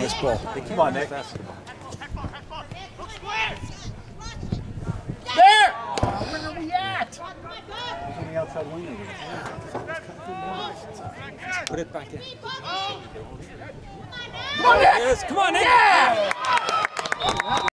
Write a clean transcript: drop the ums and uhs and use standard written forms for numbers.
this ball. Come on, Nick. There! Where are we at? He's on the outside wing. Put it back in. Come on, Nick! Yes, come on, Nick! Yeah!